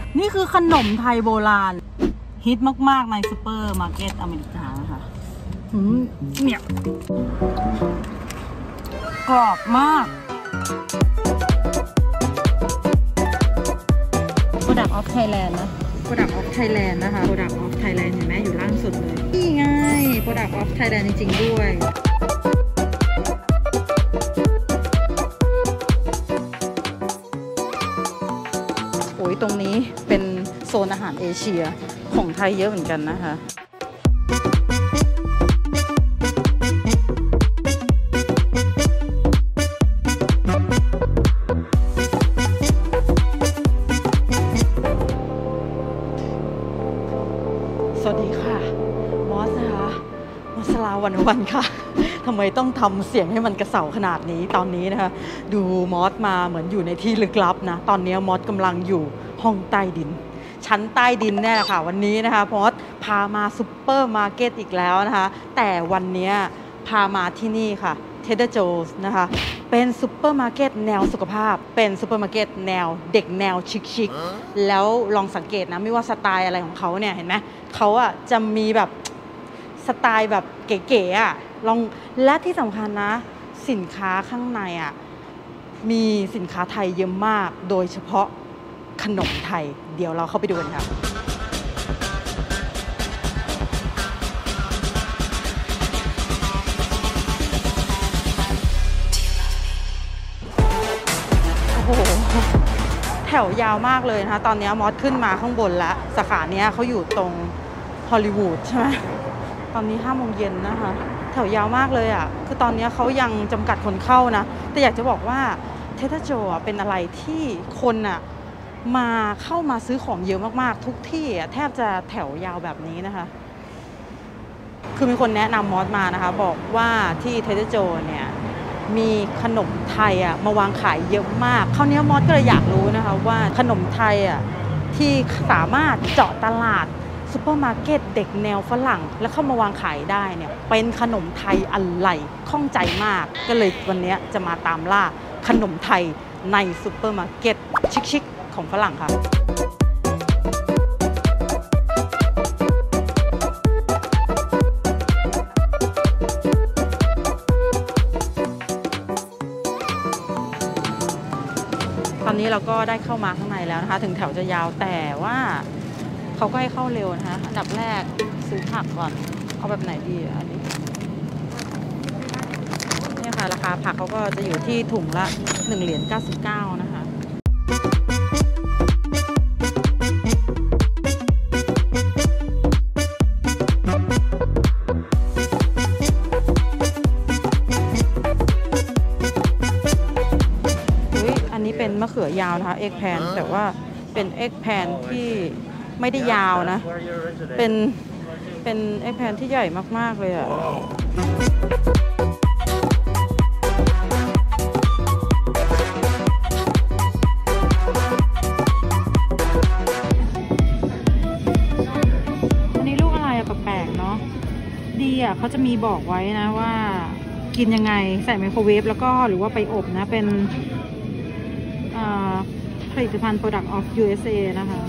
นี่คือขนมไทยโบราณฮิตมากๆในซูเปอร์มาร์เก็ตอเมริกาค่ะเนี่ยกรอบมาก Product of Thailand นะ Product of Thailand นะคะ Product of Thailand เห็นไหมอยู่ล่างสุดเลยนี่ไง Product of Thailand จริงๆด้วยโอ้ยตรงนี้เป็นโซนอาหารเอเชียของไทยเยอะเหมือนกันนะคะสวัสดีค่ะมอสนะคะมอสลาวันค่ะทำไมต้องทำเสียงให้มันกระเสาขนาดนี้ตอนนี้นะคะดูมอสมาเหมือนอยู่ในที่ลึกลับนะตอนนี้มอสกำลังอยู่ห้องใต้ดินชั้นใต้ดินแน่ค่ะวันนี้นะคะมอสพามาซุปเปอร์มาร์เก็ตอีกแล้วนะคะแต่วันนี้พามาที่นี่ค่ะTrader Joe's นะคะเป็นซุปเปอร์มาร์เก็ตแนวสุขภาพเป็นซุปเปอร์มาร์เก็ตแนวเด็กแนวชิคๆแล้วลองสังเกตนะไม่ว่าสไตล์อะไรของเขาเนี่ยเห็นไหมเขาอะจะมีแบบสไตล์แบบเก๋ๆอะลองและที่สำคัญนะสินค้าข้างในอะมีสินค้าไทยเยอะมากโดยเฉพาะขนมไทยเดี๋ยวเราเข้าไปดูกันค่ะแถวยาวมากเลยนะคะตอนนี้มอสขึ้นมาข้างบนแล้วสาขาเนี้ยเขาอยู่ตรงฮอลลีวูดใช่ไหมตอนนี้5 โมงเย็นนะคะแถวยาวมากเลยอ่ะคือตอนนี้เขายังจำกัดคนเข้านะแต่อยากจะบอกว่าTrader Joeเป็นอะไรที่คนอ่ะมาเข้ามาซื้อของเยอะมากๆทุกที่อ่ะแทบจะแถวยาวแบบนี้นะคะคือมีคนแนะนำมอสมานะคะบอกว่าที่Trader Joeเนี่ยมีขนมไทยอ่ะมาวางขายเยอะมากคราวนี้มอสก็เลยอยากรู้นะคะว่าขนมไทยอ่ะที่สามารถเจาะตลาดซุปเปอร์มาร์เก็ตเด็กแนวฝรั่งแล้วเข้ามาวางขายได้เนี่ยเป็นขนมไทยอะไรข้องใจมากก็เลยวันนี้จะมาตามล่าขนมไทยในซุปเปอร์มาร์เก็ตชิคๆของฝรั่งค่ะตอนนี้เราก็ได้เข้ามาข้างในแล้วนะคะถึงแถวจะยาวแต่ว่าเขาก็ให้เข้าเร็วนะคะอันดับแรกซื้อผักก่อนเอาแบบไหนดีอันนี้นี่ค่ะราคาผักเขาก็จะอยู่ที่ถุงละ$1.99นะคะเป็นมะเขือยาวนะคะเอ็กแพนแต่ว่าเป็นเอ็กแพนที่ไม่ได้ยาวนะเป็นเอ็กแพนที่ใหญ่มากๆเลยอ่ะอันนี้ลูกอะไรอะแปลกๆเนาะดีอ่ะเขาจะมีบอกไว้นะว่ากินยังไงใส่ไมโครเวฟแล้วก็หรือว่าไปอบนะเป็นผลิตภัณฑ์ Product of USA นะคะ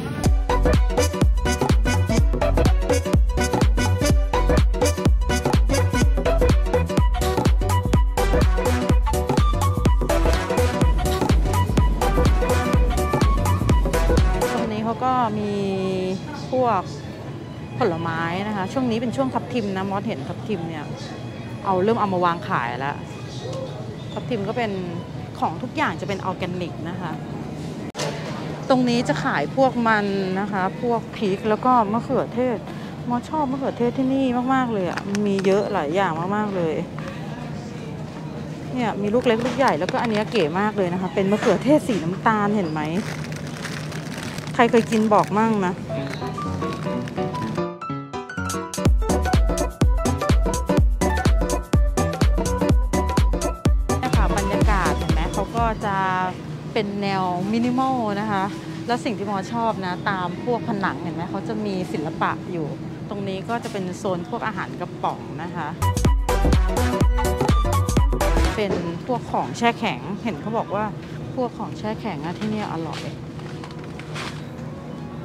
ตรงนี้เขาก็มีพวกผลไม้นะคะช่วงนี้เป็นช่วงทับทิมนะมอสเห็นทับทิมเนี่ยเริ่มเอามาวางขายแล้วทับทิมก็เป็นของทุกอย่างจะเป็นออร์แกนิกนะคะตรงนี้จะขายพวกมันนะคะพวกพริกแล้วก็มะเขือเทศมอชอบมะเขือเทศที่นี่มากๆเลยอ่ะมีเยอะหลายอย่างมากๆเลยเนี่ยมีลูกเล็กลูกใหญ่แล้วก็อันนี้เก๋มากเลยนะคะเป็นมะเขือเทศสีน้ำตาลเห็นไหมใครเคยกินบอกมั่งนะจะเป็นแนวมินิมอลนะคะแล้วสิ่งที่มอชอบนะตามพวกผนังเห็นไหมเขาจะมีศิลปะอยู่ตรงนี้ก็จะเป็นโซนพวกอาหารกระป๋องนะคะเป็นพวกของแช่แข็งเห็นเขาบอกว่าพวกของแช่แข็งที่นี่อร่อย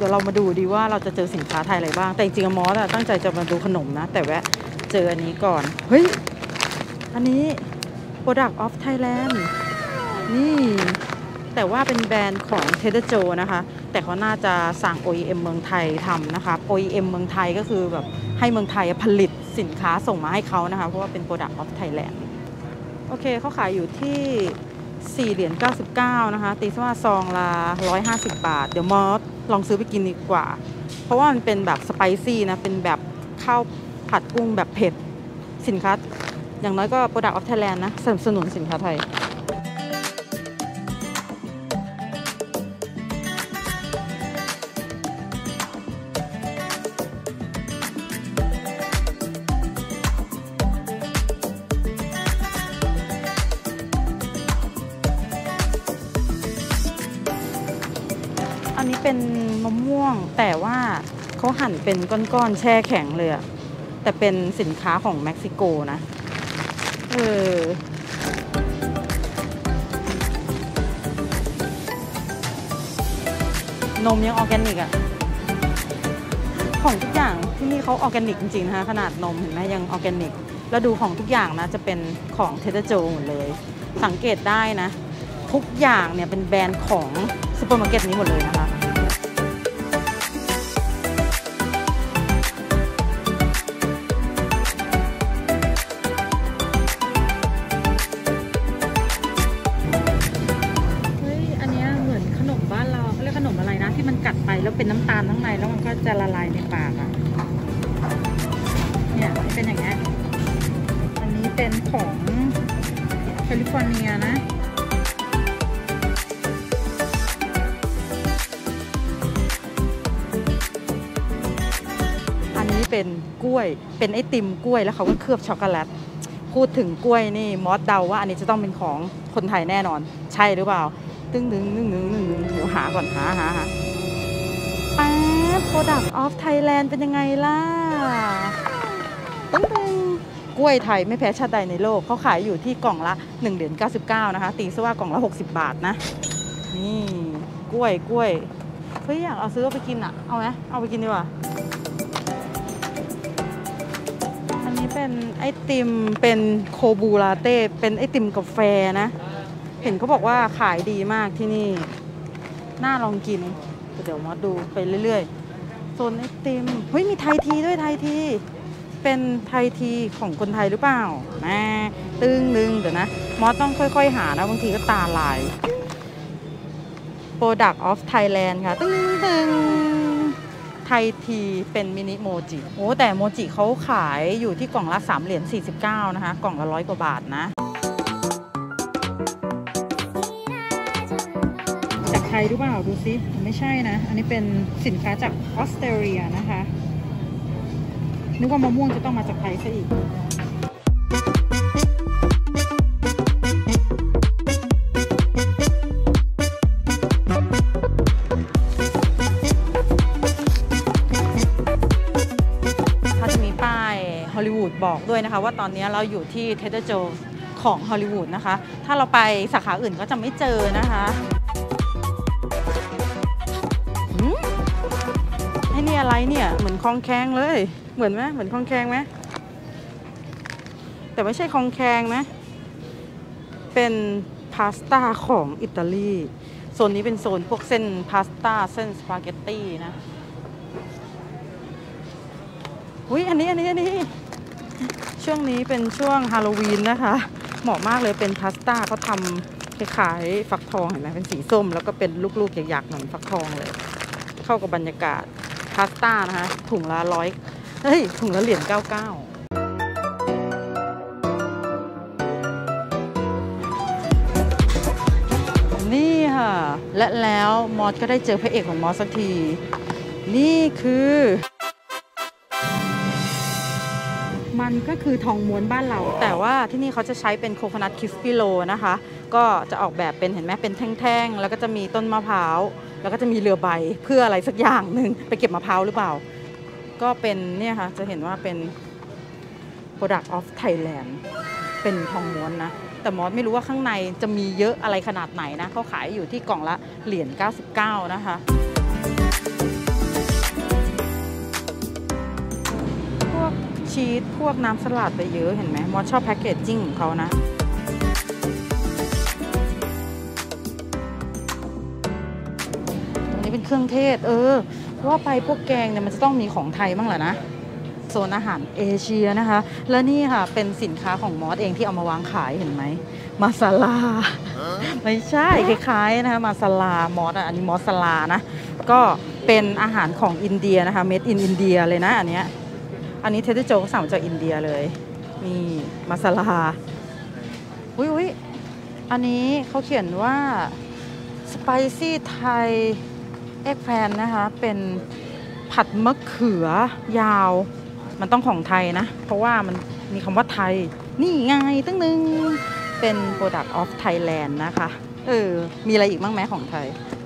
ดี๋ยวเรามาดูดีว่าเราจะเจอสินค้าไทยอะไรบ้างแต่จริงๆมอสตั้งใจจะมาดูขนมนะแต่แวะเจออันนี้ก่อนเฮ้ยอันนี้ Product of Thailand นี่แต่ว่าเป็นแบรนด์ของ Trader Joe นะคะแต่เขาน่าจะสั่ง OEM เมืองไทยทำนะคะ OEM เมืองไทยก็คือแบบให้เมืองไทยผลิตสินค้าส่งมาให้เขานะคะเพราะว่าเป็น Product of Thailand โอเคเขาขายอยู่ที่$4.99นะคะตีซะว่าซองละ150 บาทเดี๋ยวมอสลองซื้อไปกินดีกว่าเพราะว่ามันเป็นแบบสไปซี่นะเป็นแบบข้าวผัดกุ้งแบบเผ็ดสินค้าอย่างน้อยก็ Product of Thailand นะสนับสนุนสินค้าไทยอันนี้เป็นมะม่วงแต่ว่าเขาหั่นเป็นก้อนๆแช่แข็งเลยอะแต่เป็นสินค้าของเม็กซิโกนะนมยังออร์แกนิกอะของทุกอย่างที่นี่เขาออร์แกนิกจริงๆนะคะขนาดนมเห็นไหมยังออร์แกนิกแล้วดูของทุกอย่างนะจะเป็นของ Trader Joe หมดเลยสังเกตได้นะทุกอย่างเนี่ยเป็นแบรนด์ของซูเปอร์มาร์เก็ตนี้หมดเลยนะคะกัดไปแล้วเป็นน้ำตาลข้างในแล้วมันก็จะละลายในปากอ่ะเนี่ยเป็นอย่างเงี้ยอันนี้เป็นของแคลิฟอร์เนียนะอันนี้เป็นกล้วยเป็นไอติมกล้วยแล้วเขาก็เคลือบช็อกโกแลตพูดถึงกล้วยนี่มอสเดาว่าอันนี้จะต้องเป็นของคนไทยแน่นอนใช่หรือเปล่าตึ้งเดี๋ยวหาก่อนหาProduct of Thailand เป็นยังไงล่ะตึ้งกล้วยไทยไม่แพ้ชาติใดในโลกเขาขายอยู่ที่กล่องละ$1.99นะคะตีซะว่ากล่องละ60 บาทนะนี่กล้วยเฮ้ยอยากเอาซื้อไปกินอ่ะเอาไหมเอาไปกินดีกว่าอันนี้เป็นไอติมเป็นโคบูลาเต้เป็นไอติมกาแฟนะเห็นเขาบอกว่าขายดีมากที่นี่น่าลองกินเดี๋ยวมาดูไปเรื่อยๆโซนไอติมเฮ้ยมีไทยทีด้วยไทยทีเป็นไทยทีของคนไทยหรือเปล่าตึ้งเดี๋ยวนะมอสต้องค่อยๆหานะบางทีก็ตาลาย Product of Thailand ค่ะตึ้งไทยทีเป็นมินิโมจิโอ้แต่โมจิเขาขายอยู่ที่กล่องละ$3.49นะคะกล่องละ100 กว่าบาทนะจากไทยหรือเปล่าดูซิไม่ใช่นะอันนี้เป็นสินค้าจากออสเตรเลียนะคะนึกว่ามะม่วงจะต้องมาจากไทยซะอีกเขาจะมีป้ายฮอลลีวูดบอกด้วยนะคะว่าตอนนี้เราอยู่ที่ Trader Joe ของฮอลลีวูดนะคะถ้าเราไปสาขาอื่นก็จะไม่เจอนะคะไอ้นี่อะไรเนี่ยเหมือนคองแคงเลยเหมือนไหมเหมือนคองแคงไหมแต่ไม่ใช่คองแคงนะเป็นพาสต้าของอิตาลีโซนนี้เป็นโซนพวกเส้นพาสต้าเส้นสปาเกตตี้นะอุ้ยอันนี้ช่วงนี้เป็นช่วงฮาโลวีนนะคะเหมาะมากเลยเป็นพาสต้าเขาทำคล้ายๆฟักทองเห็นไหมเป็นสีส้มแล้วก็เป็นลูกๆหยักๆเหมือนฟักทองเลยเข้ากับบรรยากาศพาสต้านะคะถุงละ100ถุงละ$1.99นี่ค่ะและแล้วมอสก็ได้เจอพระเอกของมอสสักทีนี่คือมันก็คือทองม้วนบ้านเราแต่ว่าที่นี่เขาจะใช้เป็นโคโคนัทคิสปิโลนะคะก็จะออกแบบเป็นเห็นไหมเป็นแท่งๆแล้วก็จะมีต้นมะพร้าวแล้วก็จะมีเรือใบเพื่ออะไรสักอย่างหนึ่งไปเก็บมะพร้าวหรือเปล่าก็เป็นเนี่ยค่ะจะเห็นว่าเป็น Product of Thailand เป็นทองม้วนนะแต่มอสไม่รู้ว่าข้างในจะมีเยอะอะไรขนาดไหนนะเขาขายอยู่ที่กล่องละ$1.99นะคะชีสพวกน้ำสลัดไปเยอะเห็นไหมมอสชอบแพ็กเกจจิ้งของเขานะอันนี้เป็นเครื่องเทศว่าไปพวกแกงเนี่ยมันจะต้องมีของไทยบ้างแหละนะโซนอาหารเอเชียนะคะและนี่ค่ะเป็นสินค้าของมอสเองที่เอามาวางขายเห็นไหมมาซาลาไม่ใช่คล้ายๆนะคะมาซาลามอสอันนี้มอสลานะก็เป็นอาหารของอินเดียนะคะเมดอินอินเดียเลยนะอันนี้เทดดี้โจสั่งมาจากอินเดียเลยนี่มาซาลาอุ้ยอันนี้เขาเขียนว่าสไปซี่ไทยเอ็กแพนนะคะเป็นผัดมะเขือยาวมันต้องของไทยนะเพราะว่ามันมีคำว่าไทยนี่ไงตั้งนึงเป็น Product of Thailand นะคะมีอะไรอีกบ้างไหมของไทย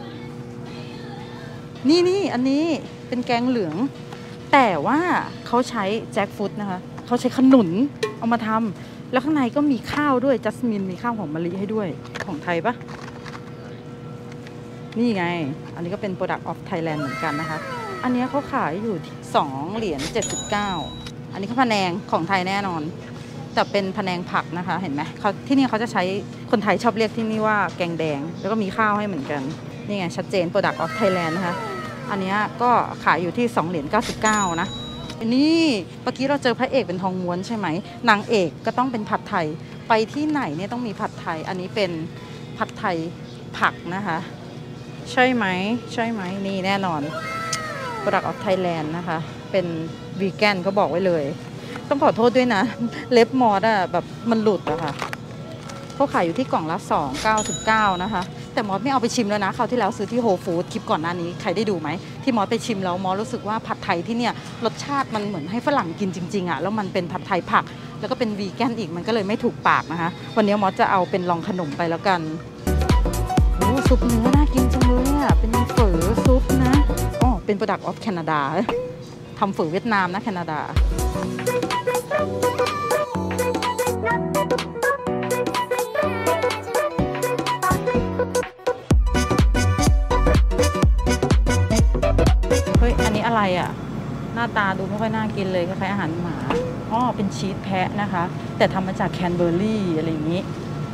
นี่อันนี้เป็นแกงเหลืองแต่ว่าเขาใช้แจ็คฟรุตนะคะเขาใช้ขนุนเอามาทำแล้วข้างในก็มีข้าวด้วยจัสมินมีข้าวหอมมะลิให้ด้วยของไทยปะนี่ไงอันนี้ก็เป็น Product of Thailand เหมือนกันนะคะอันนี้เขาขายอยู่2 เหรียญ 79อันนี้เขาพะแนงของไทยแน่นอนแต่เป็นพะแนงผักนะคะเห็นไหมเขาที่นี่เขาจะใช้คนไทยชอบเรียกที่นี่ว่าแกงแดงแล้วก็มีข้าวให้เหมือนกันนี่ไงชัดเจน Product of Thailand นะคะอันนี้ก็ขายอยู่ที่2 เหรียญ 99นะนี่เมื่อกี้เราเจอพระเอกเป็นทองม้วนใช่ไหมนางเอกก็ต้องเป็นผัดไทยไปที่ไหนเนี่ยต้องมีผัดไทยอันนี้เป็นผัดไทยผักนะคะใช่ไหมนี่แน่นอน Product of Thailand นะคะเป็นวีแกนเขาบอกไว้เลยต้องขอโทษด้วยนะเล็บมอสแบบมันหลุดอะค่ะเขาขายอยู่ที่กล่องละ2.99นะคะแต่มอสไม่เอาไปชิมแล้วนะคราวที่แล้วซื้อที่โฮฟู้ดคลิปก่อนหน้านี้ใครได้ดูไหมที่มอสไปชิมแล้วมอสรู้สึกว่าผัดไทยที่เนี่ยรสชาติมันเหมือนให้ฝรั่งกินจริงๆอะแล้วมันเป็นผัดไทยผักแล้วก็เป็นวีแกนอีกมันก็เลยไม่ถูกปากนะคะวันนี้มอสจะเอาเป็นลองขนมไปแล้วกันโอ้ซุปเนื้อน่ากินจังเลยอะเป็นเฝอซุปนะเป็น Product of Canada ทำเฝอเวียดนามนะแคนาดาเฮ้ยอันนี้อะไรอ่ะหน้าตาดูไม่ค่อยน่ากินเลยคล้ายๆอาหารหมาเป็นชีสแพะนะคะแต่ทำมาจากแคนเบอร์รี่อะไรอย่างนี้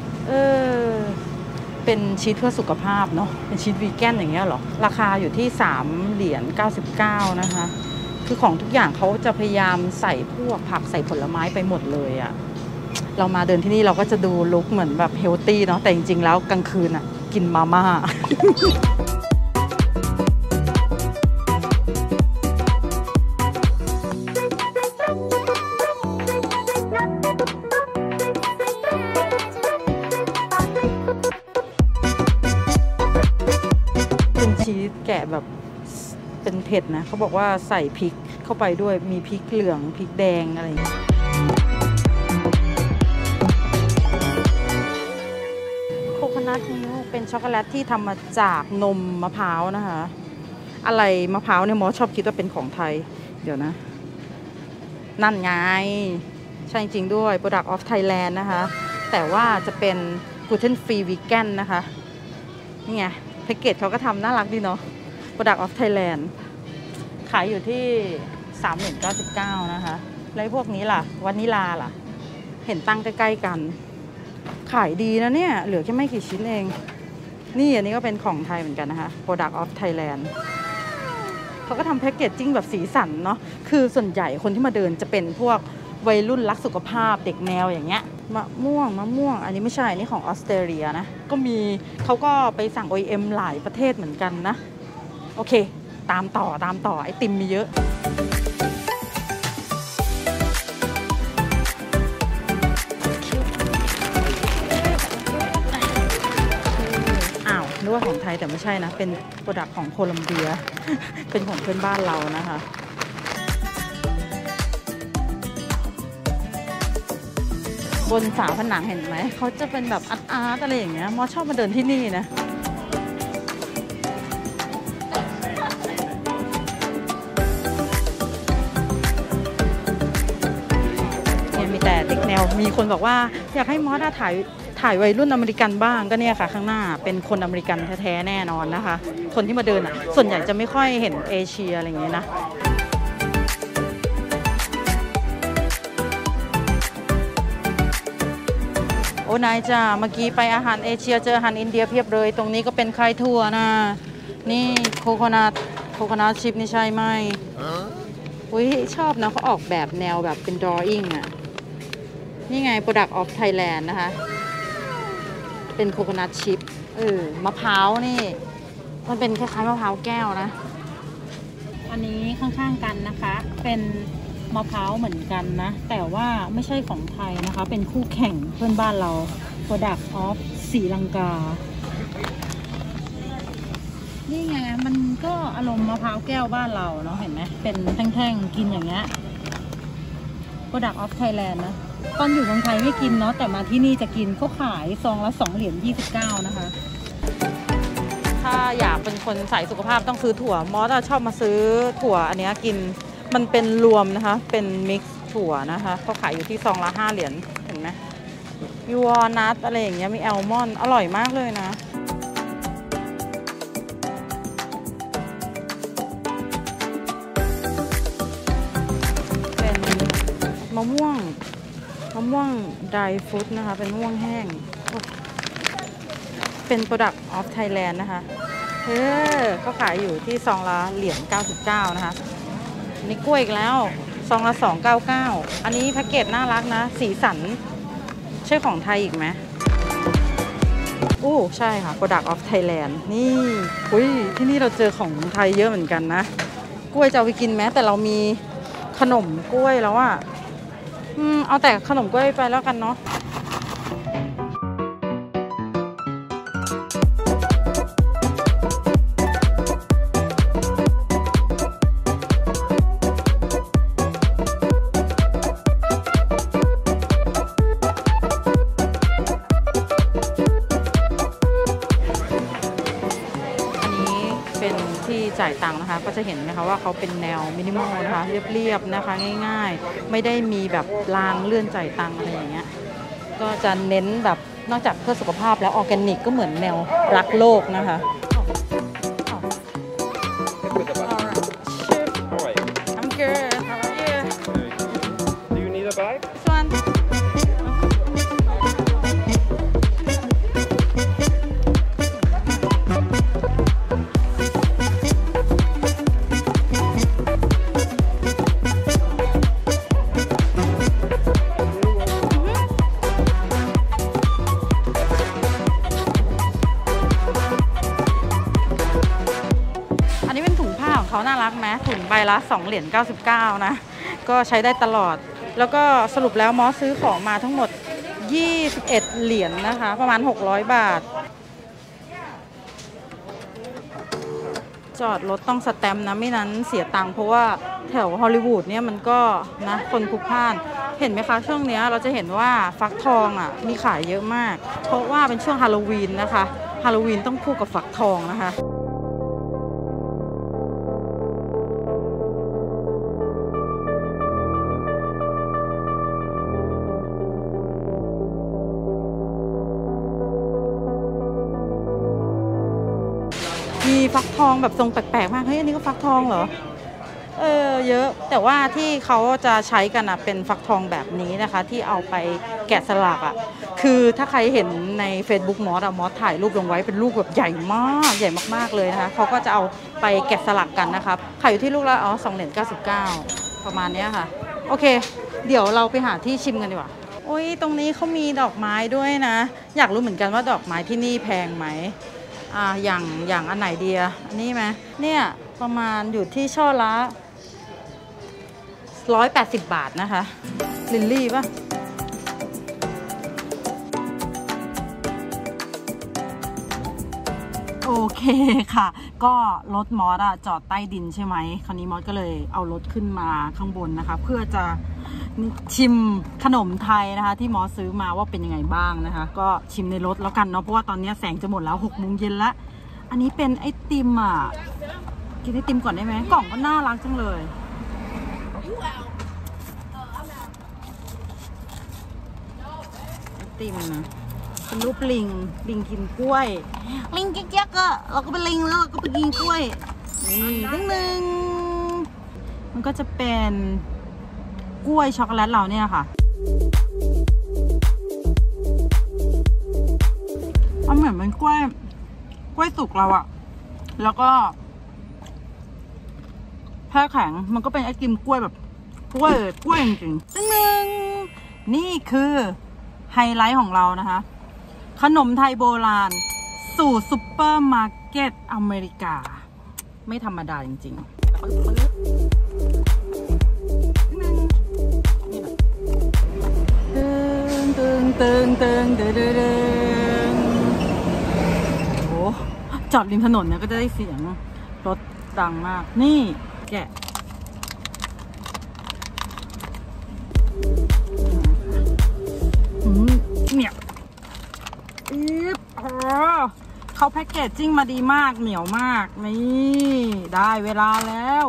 เป็นชีสเพื่อสุขภาพเนาะเป็นชีสวีแกนอย่างเงี้ยหรอราคาอยู่ที่3 เหรียญ 99นะคะคือของทุกอย่างเขาจะพยายามใส่พวกผักใส่ผลไม้ไปหมดเลยอะเรามาเดินที่นี่เราก็จะดูลุคเหมือนแบบเฮลตี้เนาะแต่จริงๆแล้วกลางคืนอะกินมาม่า เป็นชีสแกะแบบเป็นเผ็ดนะเขาบอกว่าใส่พริกเข้าไปด้วยมีพริกเหลืองพริกแดงอะไรอย่างเงี้ยโคโคนัทมิลค์เป็นช็อกโกแลตที่ทำมาจากนมมะพร้าวนะคะอะไรมะพร้าวเนี่ยมอสชอบคิดว่าเป็นของไทยเดี๋ยวนะนั่นไงใช่จริงด้วย Product of Thailand นะคะแต่ว่าจะเป็น gluten free vegan นะคะนี่ไงแพ็กเกจเขาก็ทำน่ารักดีเนาะ Product of Thailand ขายอยู่ที่3.99นะคะแล้วพวกนี้ล่ะวานิลาล่ะเห็นตั้งใกล้ๆกันขายดีนะเนี่ยเหลือแค่ไม่กี่ชิ้นเองนี่อันนี้ก็เป็นของไทยเหมือนกันนะคะ Product of Thailand เขาก็ทำแพ็กเกจจิ้งแบบสีสันเนาะคือส่วนใหญ่คนที่มาเดินจะเป็นพวกวัยรุ่นรักสุขภาพเด็กแนวอย่างเงี้ยมะม่วงอันนี้ไม่ใช่นี่ของออสเตรเลียนะก็มีเขาก็ไปสั่ง OEM หลายประเทศเหมือนกันนะโอเคตามต่อไอติมมีเยอะนึกว่าของไทยแต่ไม่ใช่นะเป็นโปรดักต์ของโคลัมเบีย เป็นของเพื่อนบ้านเรานะคะบนฝาผนังเห็นไหมเขาจะเป็นแบบอาร์ตอะไรอย่างเงี้ยมอชอบมาเดินที่นี่นะเนี่ยมีแต่เด็กแนวมีคนบอกว่าอยากให้มอสถ่ายวัยรุ่นอเมริกันบ้างก็เนี่ยค่ะข้างหน้าเป็นคนอเมริกันแท้ๆแน่นอนนะคะคนที่มาเดินส่วนใหญ่จะไม่ค่อยเห็นเอเชียอะไรอย่างเงี้ยนะอ้นายจ้าเมื่อกี้ไปอาหารเอเชียเจออาหารอินเดียเพียบเลยตรงนี้ก็เป็นใครทั่วนะนี่โคโคนัทชิพนี่ใช่ไหมอุ้ยชอบนะเขาออกแบบแนวแบบเป็น drawing อ่ะนี่ไง Product of Thailand นะคะเป็นโคโคนัทชิพมะพร้าวนี่มันเป็นคล้ายๆมะพร้าวแก้วนะอันนี้ข้างๆกันนะคะเป็นมะพร้าวเหมือนกันนะแต่ว่าไม่ใช่ของไทยนะคะเป็นคู่แข่งเพื่อนบ้านเรา Product of ศรีลังกานี่ไงมันก็อารมณ์มะพร้าวแก้วบ้านเราเนาะเห็นไหมเป็นแท่งๆกินอย่างเงี้ย Product of Thailand นะตอนอยู่เมืองไทยไม่กินเนาะแต่มาที่นี่จะกินเขาขายซองละ2 เหรียญ 29นะคะถ้าอยากเป็นคนใส่สุขภาพต้องซื้อถั่วมอสชอบมาซื้อถั่วอันนี้กินมันเป็นรวมนะคะเป็นมิกซ์ถั่วนะคะเขาขายอยู่ที่ซองละ5 เหรียญเห็นไหมมีวอลนัทอะไรอย่างเงี้ยมีแอลมอนด์อร่อยมากเลยนะเป็นมะม่วงdry fruit นะคะเป็นมะม่วงแห้งเป็น Product of Thailand นะคะเขาขายอยู่ที่ซองละเหรียญ99นะคะนี่กล้วยอีกแล้วซองละ299อันนี้แพ็กเกจน่ารักนะสีสันใช่ของไทยอีกไหมใช่ค่ะ Product of Thailand นี่ที่นี่เราเจอของไทยเยอะเหมือนกันนะกล้วยจะเอาไปกินไหมแต่เรามีขนมกล้วยแล้วอะเอาแต่ขนมกล้วยไปแล้วกันเนาะจ่ายตังค์นะคะก็จะเห็นไหมคะว่าเขาเป็นแนวมินิมอลนะคะเรียบๆนะคะง่ายๆไม่ได้มีแบบรางเลื่อนจ่ายตังค์อะไรอย่างเงี้ยก็จะเน้นแบบนอกจากเพื่อสุขภาพแล้วออร์แกนิกก็เหมือนแนวรักโลกนะคะI'm good. How are you? Do you need a bag? This one.เขาน่ารักไหมถุงใบละ2 เหรียญ 99นะก็ใช้ได้ตลอดแล้วก็สรุปแล้วมอสซื้อของมาทั้งหมด21 เหรียญ นะคะประมาณ600 บาทจอดรถต้องสแตมป์นะไม่นั้นเสียตังค์เพราะว่าแถวฮอลลีวูดเนี่ยมันก็นะคนพลุกพล่านเห็นไหมคะช่วงนี้เราจะเห็นว่าฟักทองมีขายเยอะมากเพราะว่าเป็นช่วงฮาโลวีนนะคะฮาโลวีนต้องคู่กับฟักทองนะคะมีฟักทองแบบทรงแปลกๆมากเฮ้ยอันนี้ก็ฟักทองเหรอเยอะแต่ว่าที่เขาจะใช้กันเป็นฟักทองแบบนี้นะคะที่เอาไปแกะสลักคือถ้าใครเห็นใน Facebook มอสถ่ายรูปลงไว้เป็นลูกแบบใหญ่มากเลยนะคะเขาก็จะเอาไปแกะสลักกันนะคะขายอยู่ที่ลูกละ2 เหรียญ 99ประมาณนี้ค่ะโอเคเดี๋ยวเราไปหาที่ชิมกันดีกว่าตรงนี้เขามีดอกไม้ด้วยนะอยากรู้เหมือนกันว่าดอกไม้ที่นี่แพงไหมอย่างอันไหนดีอันนี้ไหมเนี่ยประมาณอยู่ที่ช่อละ180 บาทนะคะลิลลี่ป่ะโอเคค่ะก็รถมอสจอดใต้ดินใช่ไหมคราวนี้มอสก็เลยเอารถขึ้นมาข้างบนนะคะเพื่อจะชิมขนมไทยนะคะที่มอสซื้อมาว่าเป็นยังไงบ้างนะคะก็ชิมในรถแล้วกันเนาะเพราะว่าตอนนี้แสงจะหมดแล้ว6 โมงเย็นแล้วอันนี้เป็นไอติมกินไอติมก่อนได้ไหมกล่องก็น่ารักจังเลยไอติมนะเป็นรูปลิงกินกล้วยลิงเก๊กๆเราก็เป็นลิงแล้วเราก็ไปกินกล้วยนี่นึงมันก็จะเป็นกล้วยช็อกโกแลตเราเนี่ยค่ะล้วยสุกเราอะแล้วก็แช่แข็งมันก็เป็นไอติมกล้วยแบบกล้วยจริงๆนึงนี่คือไฮไลท์ของเรานะคะขนมไทยโบราณสู่ซุปเปอร์มาร์เก็ตอเมริกาไม่ธรรมดาจริงๆโอ้จอดริมถนนเนี่ยก็จะได้เสียงรถดังมากนี่แกะเนี่ยเขาแพ็กเกจจิ้งมาดีมากเหนียวมากนี่ได้เวลาแล้ว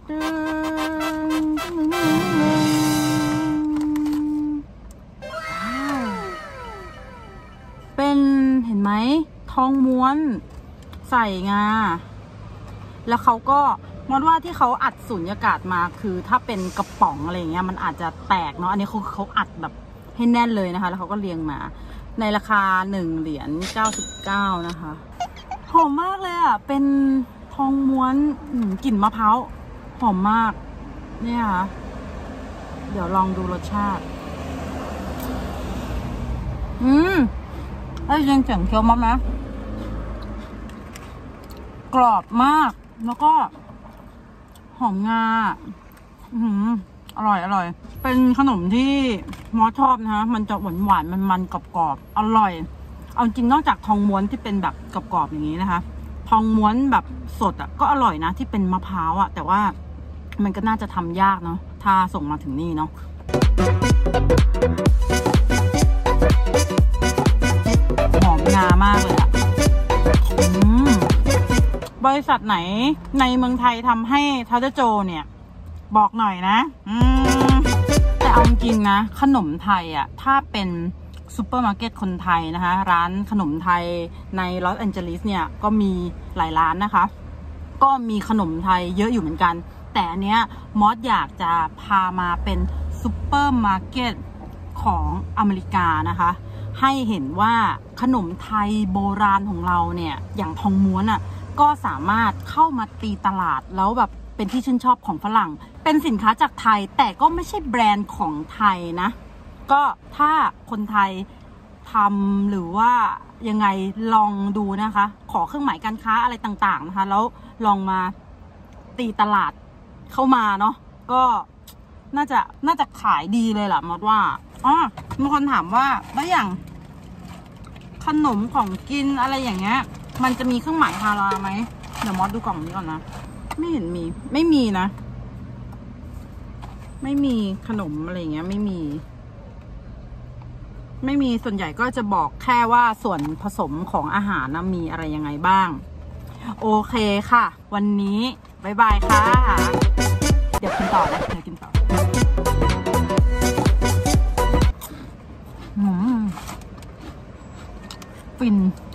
เป็นเห็นไหมทองม้วนใส่งาแล้วเขาก็มองว่าที่เขาอัดสุญญากาศมาคือถ้าเป็นกระป๋องอะไรเงี้ยมันอาจจะแตกเนาะอันนี้เขาอัดแบบให้แน่นเลยนะคะแล้วเขาก็เรียงมาในราคา1 เหรียญ 99นะคะหอมมากเลยอ่ะเป็นทองม้วนกลิ่นมะพร้าวหอมมากเนี่ยค่ะเดี๋ยวลองดูรสชาติแล้วยังเสียงเคี้ยวมั้ยนะกรอบมากแล้วก็หอมงาอร่อยเป็นขนมที่มอชอบนะคะมันจะหวานมันกรอบอร่อยเอาจริงนอกจากทองม้วนที่เป็นแบบกรอบอย่างนี้นะคะทองม้วนแบบสดอ่ะก็อร่อยนะที่เป็นมะพร้าวอ่ะแต่ว่ามันก็น่าจะทำยากเนาะถ้าส่งมาถึงนี่เนาะหอมงามากเลยอ่ะบริษัทไหนในเมืองไทยทำให้ทาร์ตโจเนี่ยบอกหน่อยนะแต่เอาจริงนะขนมไทยอ่ะถ้าเป็นซูเปอร์มาร์เก็ตคนไทยนะคะร้านขนมไทยในลอสแอนเจลิสเนี่ยก็มีหลายร้านนะคะก็มีขนมไทยเยอะอยู่เหมือนกันแต่อันเนี้ยมอสอยากจะพามาเป็นซูเปอร์มาร์เก็ตของอเมริกานะคะให้เห็นว่าขนมไทยโบราณของเราเนี่ยอย่างทองม้วนอ่ะก็สามารถเข้ามาตีตลาดแล้วแบบเป็นที่ชื่นชอบของฝรั่งเป็นสินค้าจากไทยแต่ก็ไม่ใช่แบรนด์ของไทยนะก็ถ้าคนไทยทำหรือว่ายังไงลองดูนะคะขอเครื่องหมายการค้าอะไรต่างๆนะคะแล้วลองมาตีตลาดเข้ามาเนาะก็น่าจะขายดีเลยล่ะมดว่ามีคนถามว่าแล้วอย่างขนมของกินอะไรอย่างเงี้ยมันจะมีเครื่องหมายฮาลาลไหมเดี๋ยวมดดูกล่องนี้ก่อนนะไม่เห็นมีไม่มีนะไม่มีขนมอะไรอย่างเงี้ยไม่มีส่วนใหญ่ก็จะบอกแค่ว่าส่วนผสมของอาหารนะมีอะไรยังไงบ้างโอเคค่ะวันนี้บ๊ายบายค่ะเดี๋ยวกินต่อนะเดี๋ยวกินต่อฟิน